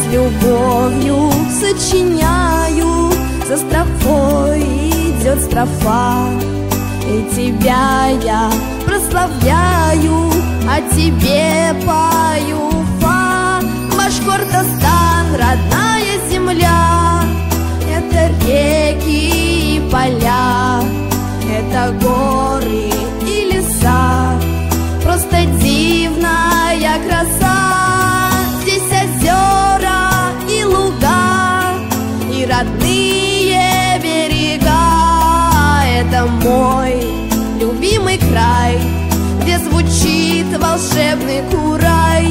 с любовью сочиняю, за строфой идет строфа, и тебя я прославляю, о тебе пою. Уфа, Башкортостан, родная земля, это реки и поля, это горы и леса, просто дивная краса. Здесь озера и луга, и родные берега. Это мой любимый край, где звучит волшебный курай.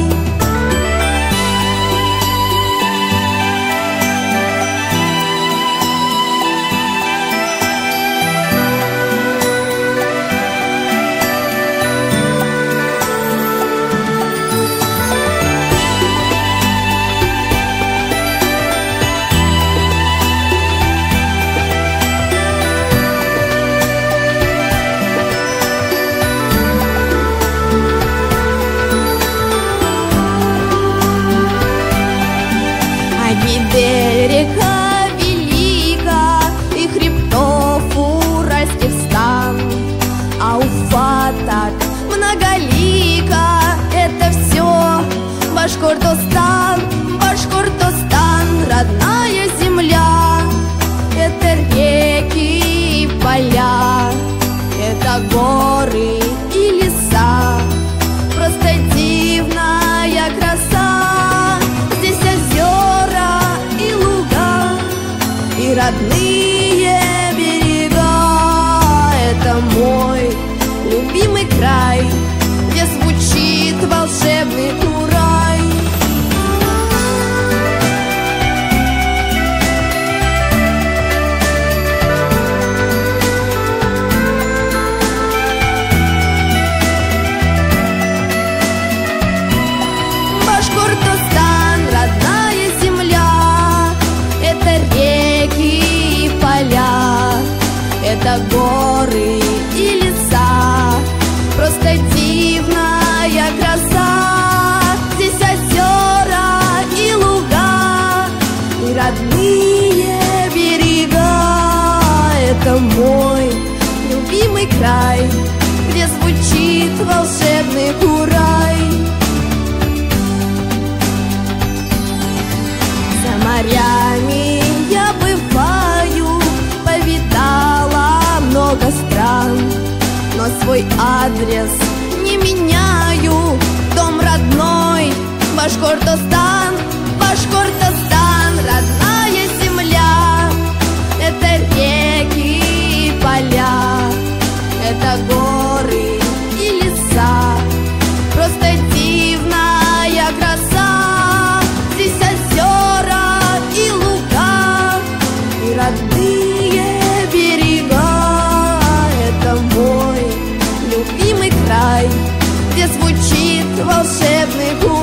Река велика, и хребтов уральских стан, а Уфа так многолика. Это все Башкортостан, Башкортостан, родная земля. Это реки и поля, это горы и леса, просто дивная краса. Здесь озера и луга, и родные берега. Это мой любимый край, где звучит волшебный курай. Башкортостан, родная земля, это реки и поля, это горы и леса, просто дивная краса. Здесь озера и луга, и родные берега. Это мой любимый край, где звучит волшебный курай. За морями я бываю, повидала много стран, но свой адрес не меняю. Дом родной Башкортостан, Башкортостан, родная земля. Это реки и поля, это горы и леса, просто дивная краса. Здесь озера и луга, и родные берега. Это мой любимый край, где звучит волшебный курай.